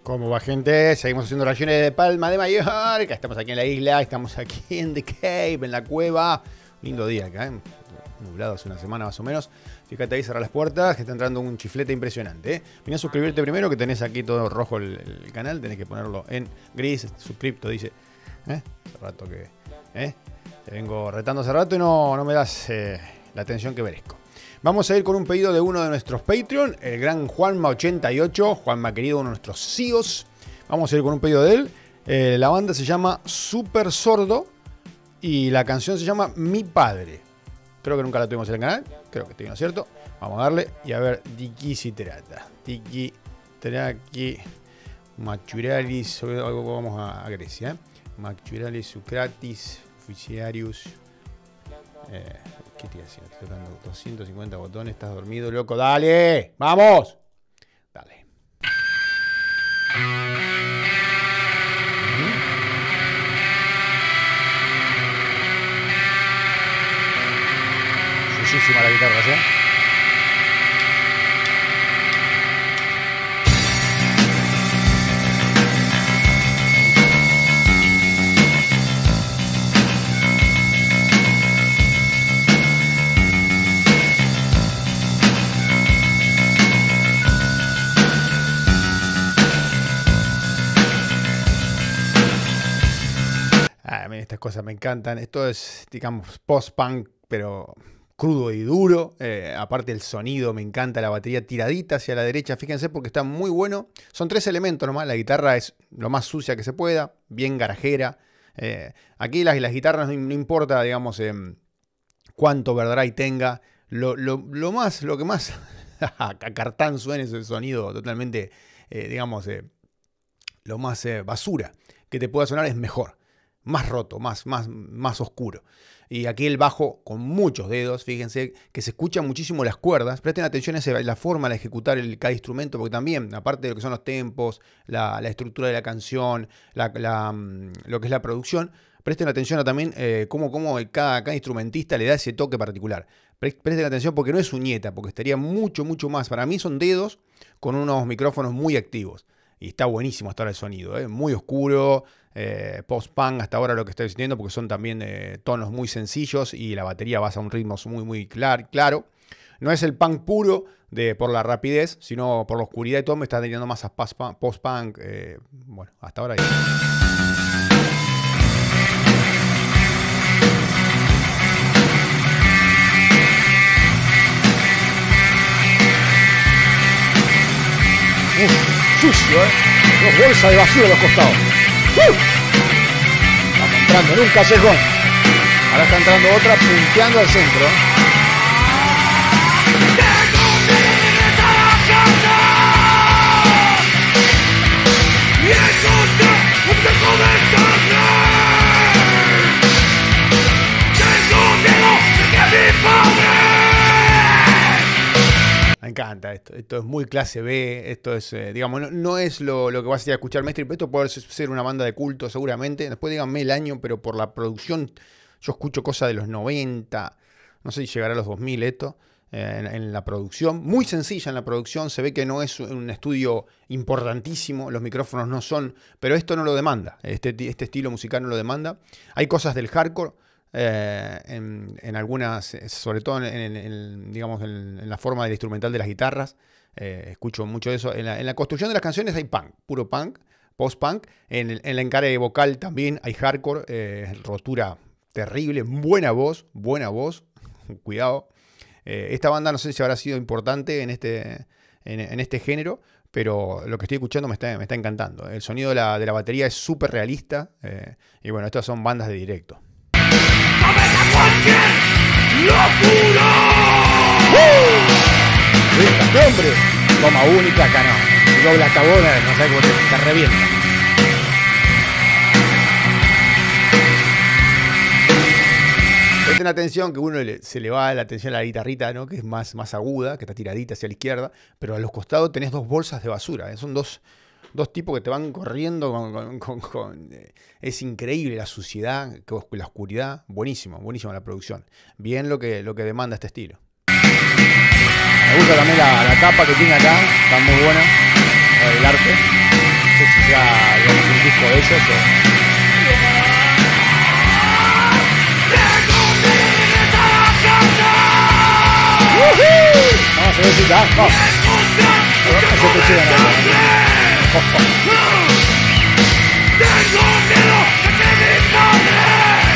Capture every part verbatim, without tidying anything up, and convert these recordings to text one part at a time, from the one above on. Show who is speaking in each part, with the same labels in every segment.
Speaker 1: ¿Cómo va, gente? Seguimos haciendo raciones de Palma de Mallorca. Estamos aquí en la isla, estamos aquí en The Cave, en la cueva. Lindo día acá, ¿eh? Nublado hace una semana más o menos. Fíjate ahí, cerrar las puertas, que está entrando un chiflete impresionante, ¿eh? Vení a suscribirte primero, que tenés aquí todo rojo el, el canal. Tenés que ponerlo en gris, suscripto, dice. ¿Eh? Hace rato que... ¿eh? Te vengo retando hace rato y no, no me das eh, la atención que merezco. Vamos a ir con un pedido de uno de nuestros Patreon, el gran Juanma ochenta y ocho. Juanma querido, uno de nuestros C E Os. Vamos a ir con un pedido de él. Eh, la banda se llama Super Sordo y la canción se llama Mi Padre. Creo que nunca la tuvimos en el canal. Creo que estoy bien, ¿cierto? Vamos a darle y a ver de qué se trata. Tiki, traqui, Machuralis. Vamos a, a Grecia. ¿eh? Machuralis, Socratis, Oficiarius. Eh, ¿Qué estoy haciendo? Estoy tocando doscientos cincuenta botones. Estás dormido, loco. ¡Dale! ¡Vamos! Dale. Muchísima la guitarra, ¿sí? Estas cosas me encantan. Esto es, digamos, post-punk, pero crudo y duro. Eh, aparte el sonido, me encanta la batería tiradita hacia la derecha. Fíjense porque está muy bueno. Son tres elementos nomás. La guitarra es lo más sucia que se pueda, bien garajera. Eh, aquí las, las guitarras no, no importa, digamos, eh, cuánto overdrive tenga. Lo, lo, lo más, lo que más a cartán suene es el sonido totalmente, eh, digamos, eh, lo más eh, basura que te pueda sonar es mejor. Más roto, más, más, más oscuro. Y aquí el bajo con muchos dedos, fíjense que se escuchan muchísimo las cuerdas. Presten atención a ese, la forma de ejecutar el, cada instrumento, porque también, aparte de lo que son los tempos, la, la estructura de la canción, la, la, lo que es la producción, presten atención a también eh, cómo, cómo cada, cada instrumentista le da ese toque particular. Presten atención porque no es uñeta, porque estaría mucho, mucho más. Para mí son dedos con unos micrófonos muy activos. Y está buenísimo hasta ahora el sonido, ¿eh? Muy oscuro, eh, post-punk hasta ahora lo que estoy sintiendo, porque son también eh, tonos muy sencillos y la batería va a un ritmo muy, muy clar, claro. No es el punk puro de, por la rapidez, sino por la oscuridad y todo, me está teniendo más a post-punk. Eh, bueno, hasta ahora. Uf. Sucio, ¿eh? Dos bolsas de basura a los costados. ¡Uh! Estamos entrando en un callejón. Ahora está entrando otra punteando al centro. Me encanta esto, esto es muy clase B, esto es, eh, digamos, no, no es lo, lo que vas a ir a escuchar Mestre, pero esto puede ser una banda de culto seguramente, después díganme el año, pero por la producción, yo escucho cosas de los noventa, no sé si llegará a los dos mil esto, eh, en, en la producción, muy sencilla en la producción, se ve que no es un estudio importantísimo, los micrófonos no son, pero esto no lo demanda, este, este estilo musical no lo demanda, hay cosas del hardcore, Eh, en, en algunas, sobre todo en, en, en, digamos, en, en la forma del instrumental de las guitarras, eh, escucho mucho de eso. En la, en la construcción de las canciones hay punk, puro punk, post-punk. En, en la encare vocal también hay hardcore, eh, rotura terrible, buena voz, buena voz, cuidado. Eh, esta banda no sé si habrá sido importante en este, en, en este género, pero lo que estoy escuchando me está, me está encantando. El sonido de la, de la batería es súper realista, eh, y bueno, estas son bandas de directo.
Speaker 2: ¡Cualquier locura!
Speaker 1: ¡Uh! ¡Este hombre! Toma única, acá no. Si dobla esta bola, no sé cómo te, te revienta. Presten atención que uno le, se le va la atención a la guitarrita, ¿no? Que es más, más aguda, que está tiradita hacia la izquierda, pero a los costados tenés dos bolsas de basura, ¿eh? Son dos... Dos tipos que te van corriendo con, con, con, con, eh, es increíble la suciedad, la oscuridad. Buenísimo, buenísima la producción. Bien lo que, lo que demanda este estilo. Me gusta también la, la tapa que tiene acá, está muy buena. El arte. sé si ya digamos, un disco de ellos o... Vamos a ver si está. Vamos. No se te llega nada.
Speaker 2: Tengo miedo de que mi padre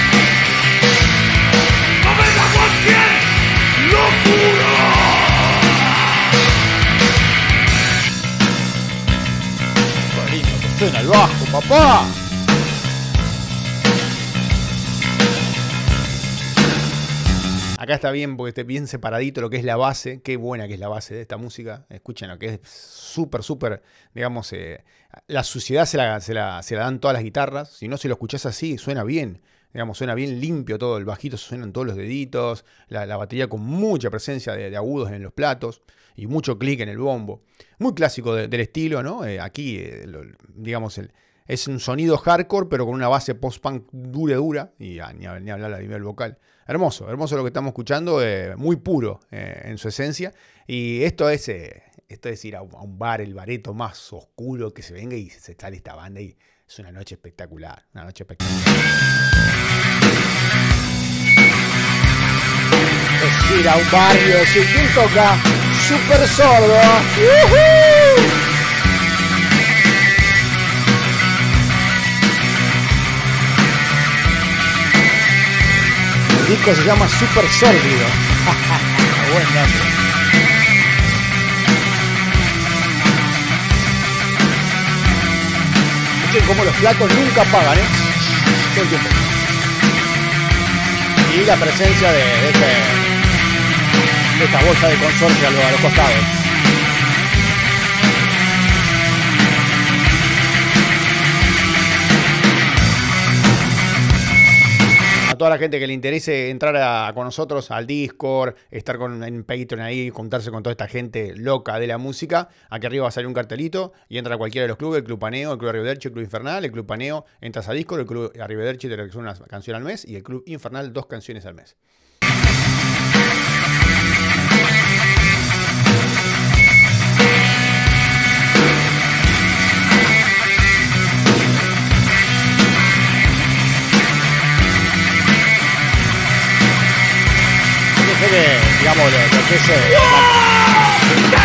Speaker 2: cometa cualquier locura.
Speaker 1: Qué lindo que suena el bajo, papá. Acá está bien porque esté bien separadito lo que es la base. Qué buena que es la base de esta música. Escuchen lo que es súper, súper, digamos, eh, la suciedad se la, se, la, se la dan todas las guitarras. Si no, si lo escuchás así, suena bien. Digamos, suena bien limpio todo. El bajito suenan todos los deditos. La, la batería con mucha presencia de, de agudos en los platos. Y mucho clic en el bombo. Muy clásico de, del estilo, ¿no? Eh, aquí, eh, lo, digamos, el... Es un sonido hardcore, pero con una base post-punk dura, dura. Y ah, ni, ni hablar a nivel vocal. Hermoso, hermoso lo que estamos escuchando. Eh, muy puro eh, en su esencia. Y esto es, eh, esto es ir a un, a un bar, el bareto más oscuro que se venga y se sale esta banda. Y es una noche espectacular. Una noche espectacular. Es ir a un barrio. Si ¿quién toca? Super Sordo. ¡Uh-huh! El disco se llama Super Sórdido. Buen nombre. Escuchen cómo los platos nunca apagan, ¿eh? Todo el tiempo. Y la presencia de, de, este, de esta bolsa de consorcio a los, a los costados. Toda la gente que le interese entrar a, con nosotros al Discord, estar con, en Patreon ahí, contarse con toda esta gente loca de la música. Aquí arriba va a salir un cartelito y entra a cualquiera de los clubes, el Club Paneo, el Club Arrivederci, el Club Infernal. El Club Paneo entras a Discord, el Club Arrivederci te registra una canción al mes y el Club Infernal dos canciones al mes. Que, digamos, lo, lo que es eh, la...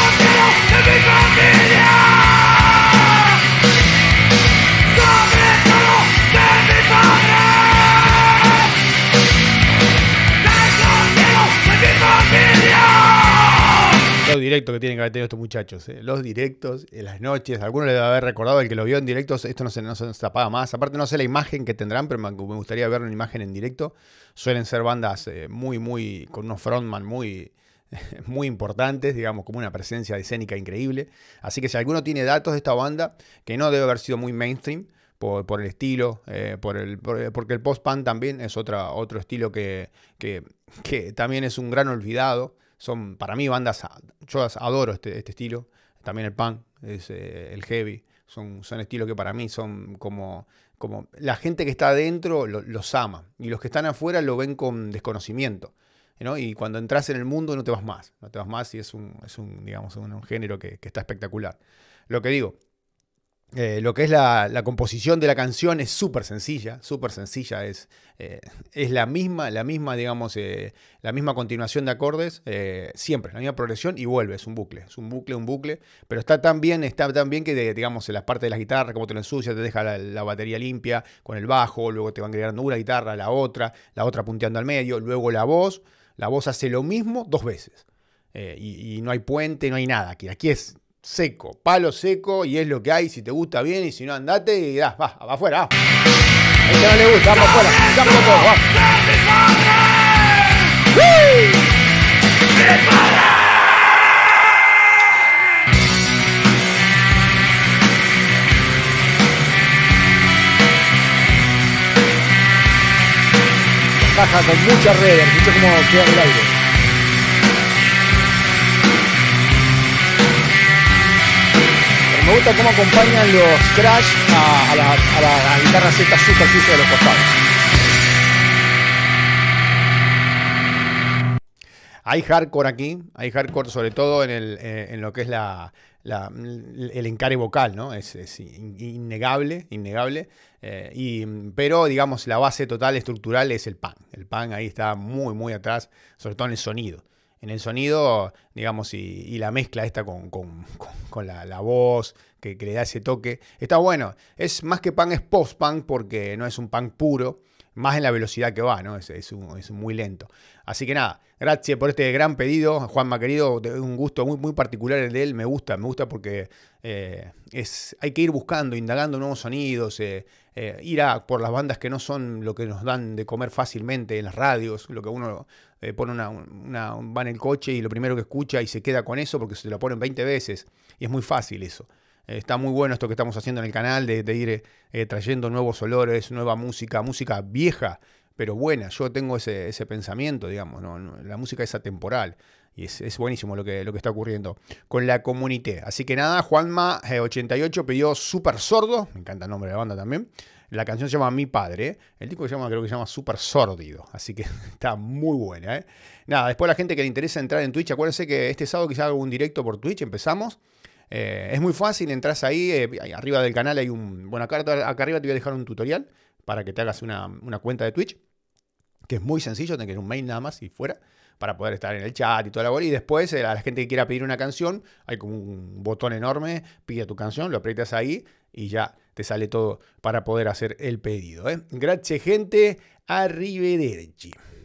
Speaker 1: Los directos que tienen que haber tenido estos muchachos, eh. Los directos en las noches, algunos le debe haber recordado el que lo vio en directos, esto no se, no se apaga más, aparte no sé la imagen que tendrán, pero me gustaría ver una imagen en directo. Suelen ser bandas eh, muy, muy, con unos frontman muy, muy importantes, digamos, como una presencia escénica increíble. Así que si alguno tiene datos de esta banda, que no debe haber sido muy mainstream, por, por el estilo, eh, por el, por, porque el post-punk también es otra, otro estilo que, que, que también es un gran olvidado. Son, para mí, bandas, yo adoro este, este estilo, también el punk, es, eh, el heavy, son, son estilos que para mí son como, como la gente que está adentro lo, los ama, y los que están afuera lo ven con desconocimiento, ¿no? Y cuando entras en el mundo no te vas más, no te vas más y es un, es un digamos, un, un género que, que está espectacular. Lo que digo, Eh, lo que es la, la composición de la canción es súper sencilla, súper sencilla, es, eh, es la misma, la misma, digamos, eh, la misma continuación de acordes, eh, siempre, la misma progresión y vuelve, es un bucle, es un bucle, un bucle, pero está tan bien, está tan bien que, de, digamos, en las partes de las guitarras, como te lo ensucia, te deja la, la batería limpia con el bajo, luego te van agregando una guitarra, la otra, la otra punteando al medio, luego la voz, la voz hace lo mismo dos veces, eh, y, y no hay puente, no hay nada, aquí, aquí es seco, palo seco y es lo que hay. Si te gusta bien y si no andate y das, va, va afuera. Va. El que no le gusta, vamos afuera, vamos todos, va. Baja con mucha red, escucha cómo queda el aire. Me gusta cómo acompañan los crash a, a, la, a, la, a la guitarra Z super sucia de los costados. Hay hardcore aquí, hay hardcore sobre todo en, el, eh, en lo que es la, la, el encare vocal, ¿no? Es, es innegable, innegable. Eh, y, pero, digamos, la base total estructural es el punk. El punk ahí está muy, muy atrás, sobre todo en el sonido. En el sonido, digamos, y, y la mezcla esta con, con, con, con la, la voz que, que le da ese toque. Está bueno. Es más que punk, es post-punk porque no es un punk puro. Más en la velocidad que va, ¿no? Es, es, un, es muy lento. Así que nada, gracias por este gran pedido, Juanma querido. Un gusto muy, muy particular el de él. Me gusta, me gusta porque eh, es, hay que ir buscando, indagando nuevos sonidos, eh, eh, ir a por las bandas que no son lo que nos dan de comer fácilmente en las radios, lo que uno eh, pone una, una, va en el coche y lo primero que escucha y se queda con eso porque se lo ponen veinte veces. Y es muy fácil eso. Está muy bueno esto que estamos haciendo en el canal de, de ir eh, trayendo nuevos olores, nueva música, música vieja, pero buena. Yo tengo ese, ese pensamiento, digamos, ¿no? La música es atemporal y es, es buenísimo lo que, lo que está ocurriendo con la comunidad. Así que nada, Juanma eh, ochenta y ocho pidió Super Sordo, me encanta el nombre de la banda también. La canción se llama Mi Padre, ¿eh? El disco que se llama, creo que se llama Super Sórdido, así que está muy buena, ¿eh? Nada, después la gente que le interesa entrar en Twitch, acuérdense que este sábado quizá hago un directo por Twitch, empezamos. Eh, es muy fácil, entras ahí, eh, arriba del canal hay un... Bueno, acá, acá arriba te voy a dejar un tutorial para que te hagas una, una cuenta de Twitch, que es muy sencillo, tenés que ir un mail nada más y fuera, para poder estar en el chat y toda la bola. Y después, eh, a la gente que quiera pedir una canción, hay como un botón enorme, pide tu canción, lo aprietas ahí y ya te sale todo para poder hacer el pedido, ¿eh? Gracias, gente. Arrivederci.